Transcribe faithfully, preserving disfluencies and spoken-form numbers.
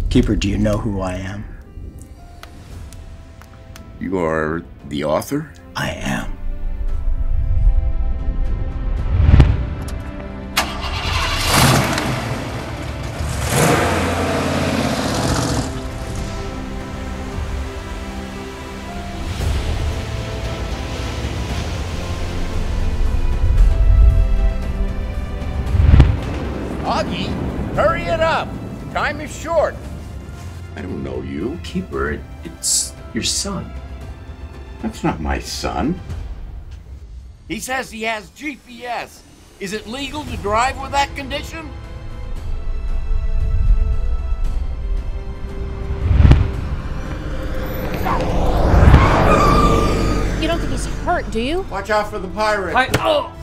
Keeper, do you know who I am? You are the author? I am. Augie, hurry it up! Time is short. I don't know you. Keeper, it, it's your son. That's not my son. He says he has G P S. Is it legal to drive with that condition? You don't think he's hurt, do you? Watch out for the pirate. I, oh!